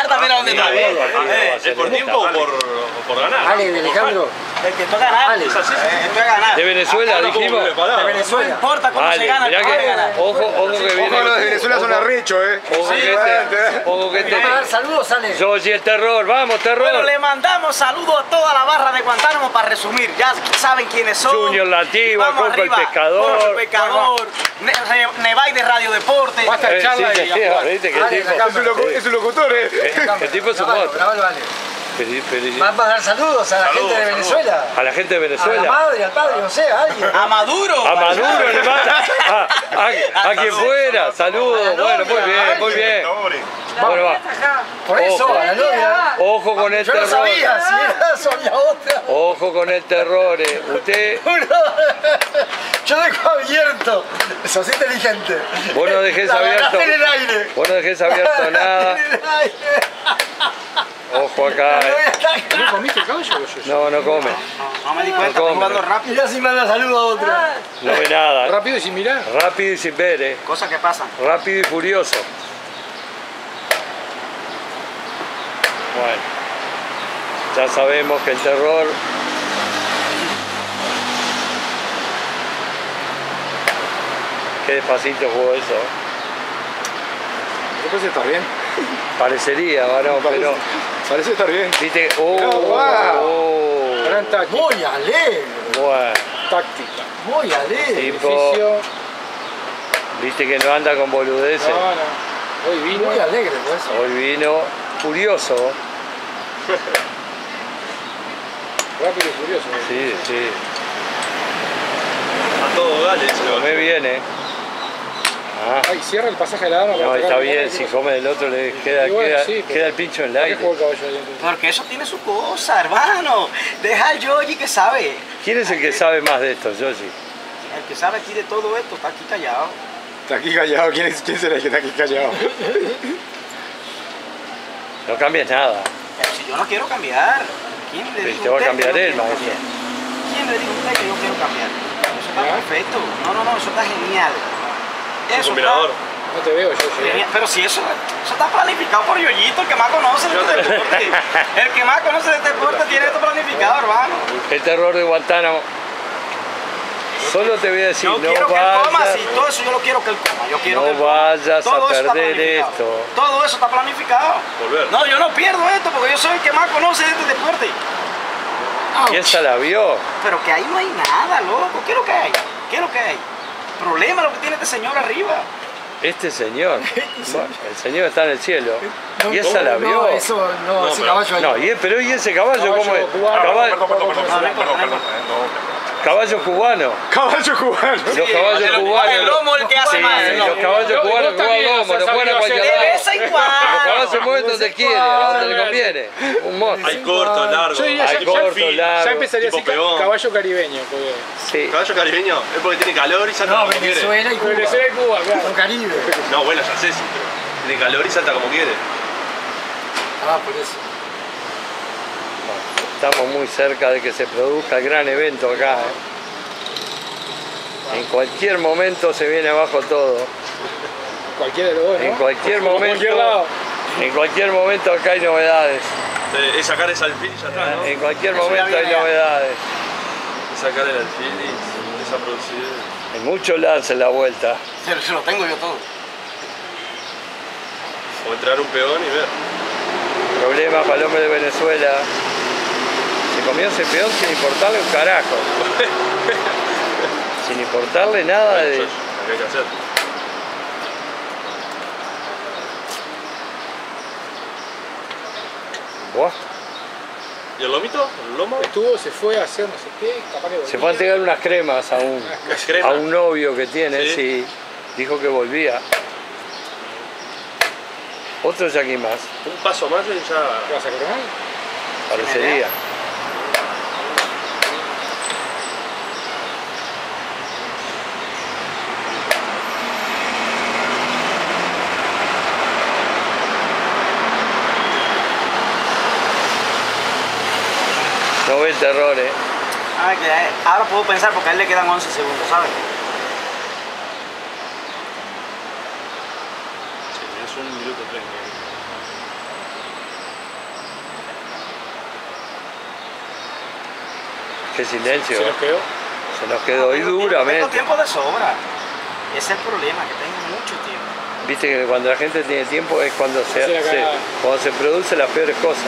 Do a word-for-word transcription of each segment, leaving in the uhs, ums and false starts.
también a dónde está. ¿Es por tiempo o por, por ganar? Ale, de Alejandro. El que toca ganar. Ale. Es así, el que ganar. De Venezuela, dijimos. De Venezuela. No importa cómo se gana, mirá hay que que, ganar. ojo, ojo que viene. Ojo, los de Venezuela son arrechos, eh. Ojo que este, ojo que este. Vamos a dar saludos, Ale. Yoshi el terror, vamos, terror. Bueno, le mandamos saludos a toda la barra de Guantánamo para resumir. Ya saben quiénes son. Junior La Antigua, Vamos Coco el arriba. Pescador. Coco el Pescador. Ne Ne Nevay de Radio Deporte. Basta de Eh, charla sí, y sí, a jugar. viste que el Ale, tipo. la Es un, loco, es un locutor, eh. El tipo es un Grabalo, moto. grabalo, Ale. Peli- peli- Vamos a dar saludos a la Saludos, gente de saludos. Venezuela. A la gente de A la Venezuela. madre, al padre, no sé, a alguien. A Maduro. A Maduro le manda. A, a, a quien fuera. Saludos. Bueno, muy bien, muy bien. Bueno, va. Por eso, Ojo. a la novia. Ojo con el Yo no terror. sabía si era eso o la otra. Ojo con el terror. eh. Usted, Yo dejo abierto. Sos inteligente. vos no dejés La abierto. agarraste en el aire. Vos no dejés abierto nada. En el aire. Ojo acá. eh. ¿No comiste caballo o yo? No, no come. No me di cuenta, No estoy jugando come. rápido. Mirá si manda saludo a otra. No ve nada. eh. Rápido y sin mirar. Rápido y sin ver, eh. Cosas que pasan. Rápido y furioso. Bueno, ya sabemos que el terror. Qué despacito jugó eso. eh. Me parece estar bien. Parecería, varón, Parece, pero. parece estar bien. Viste, oh, No, wow. oh, Gran táctica. Muy alegre. bueno, Táctica. Muy alegre. tipo, Edificio. viste que no anda con boludeces. No, no. Hoy vino. Muy alegre, por eso. Hoy vino furioso. Rápido y furioso. Sí, sí. A todo dale, se lo Come bien, eh. Ah, Ay, cierra el pasaje de la dama. no, para está tocar. bien, si come del otro le queda, Y bueno, queda, sí, pero- queda el pincho en el ¿Para qué aire. jugó el caballo ahí entonces? Porque eso tiene su cosa, hermano. Deja al Yogi que sabe. ¿Quién es el que sabe más de esto, Yoshi? El que sabe aquí de todo esto está aquí callado. Está aquí callado. ¿Quién, es, ¿Quién será el que está aquí callado? No cambies nada. Pero si yo no quiero cambiar, ¿quién le Pero dijo te va a usted cambiar que yo él, quiero maestro. cambiar? ¿Quién le dijo a usted que yo quiero cambiar? Eso está ¿Ya? perfecto. No, no, no, eso está genial. Un Eso combinador. No te veo yo. está yo. genial. Pero si eso, eso está planificado por Yoyito, el que más conoce de este deporte. El que más conoce de este deporte tiene esto planificado, hermano. El terror de Guantánamo. Solo te voy a decir, Yo no quiero que él coma, vayas, sí, todo eso yo lo quiero que él coma. Yo quiero no que él coma. vayas Todo a eso está perder planificado. esto. Todo eso está planificado. Volver. No, yo no pierdo esto porque yo soy el que más conoce de este deporte. Y esa la vio. Pero que ahí no hay nada, loco. ¿Qué es lo que hay? ¿Qué es lo que hay? Problema lo que tiene este señor arriba. Este señor, bueno, el señor está en el cielo. No, Y esa la no, vio. eso no, No, ese pero- caballo ahí. No, y, pero ¿y ese caballo Caballo cómo es? cubano. Cabal- Perdón, perdón, perdón, No, no perdón, importa, no perdón, importa. Caballo cubano. Caballo cubano. Los Sí, caballos el- cubanos. el lomo el que hace Sí, más, el los lomo. caballos Vos- cubanos vos juegan también lomo, no has juegan a sabido cualquier hacer- De lado. vez en Los cuando. caballos se mueven donde quiere, a donde le cuando. conviene. Un monstruo. Hay corto, largo. Yo diría Hay ya, corto, fin. largo. ya empezaría tipo así ca- peón. caballo caribeño. Porque... Sí. Caballo caribeño es porque tiene calor y salta No, como quiere. Venezuela y Cuba. Venezuela y Cuba, claro. Con Caribe. No, bueno, ya sé, sí, pero tiene calor y salta como quiere. Ah, por eso. Estamos muy cerca de que se produzca el gran evento acá. ¿eh? En cualquier momento se viene abajo todo. Cualquiera de los dos, ¿no? En cualquier Por momento, cualquier lado. en cualquier momento acá hay novedades. Eh, Es sacar ese alfil y ya está, ¿no? En cualquier Eso ya momento hay viene ya. novedades. Es sacar el alfil y empieza a producir. En muchos lados en la vuelta. Se, se lo tengo yo todo. O entrar un peón y ver. Problemas para el hombre de Venezuela. Se comió ese peón sin importarle un carajo. Sin importarle nada Bueno, de... eso es lo que hay que hacer. Buah. ¿Y el lomito? ¿El lomo? Estuvo, se fue a hacer no sé qué, capaz que Se volvía. fue a entregar unas cremas a un, ¿Es crema? a un novio que tiene, Sí. sí. Dijo que volvía. Otro yaqui más, Un paso más y ¿Qué ya. vas a coronar? parecería. No ve el terror, eh. Ah, que a él- ahora puedo pensar porque a él le quedan once segundos, ¿sabes? Sí, es un minuto treinta. Qué silencio. Se nos quedó. Se nos quedó y Tengo duramente. tiempo de sobra. Ese es el problema, que tengo mucho tiempo. Viste que cuando la gente tiene tiempo es cuando se, Hacer acá- se- cuando se producen las peores cosas.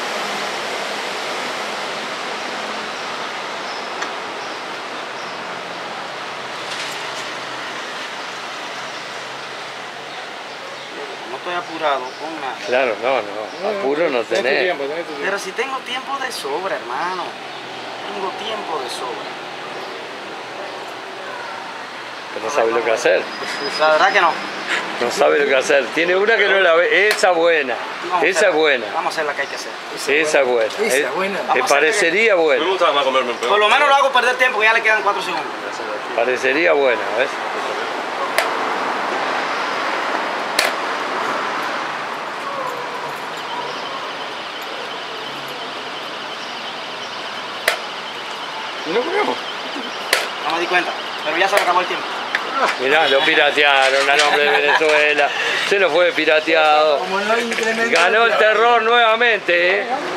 No estoy apurado con nada. Claro, no, no. Apuro no Tenés tu tenés. tiempo, tenés tu tiempo. Pero si tengo tiempo de sobra, hermano. Tengo tiempo de sobra. Pero no sabe lo que hacer. La verdad que no. No sabe lo que hacer. Tiene una que no la ve. Esa buena. Vamos a Esa hacer- es buena. Vamos a hacer la que hay que hacer. Esa es buena. Esa es buena. Te Vamos a hacer parecería A mí me buena. gusta más comerme un pedo. Por lo menos lo hago perder tiempo, que ya le quedan cuatro segundos. Parecería buena, ¿ves? No comemos. No me di cuenta. Pero ya se me acabó el tiempo. Mirá, lo piratearon a nombre de Venezuela. Se lo fue pirateado. Como no incrementa. Ganó el terror nuevamente, ¿eh?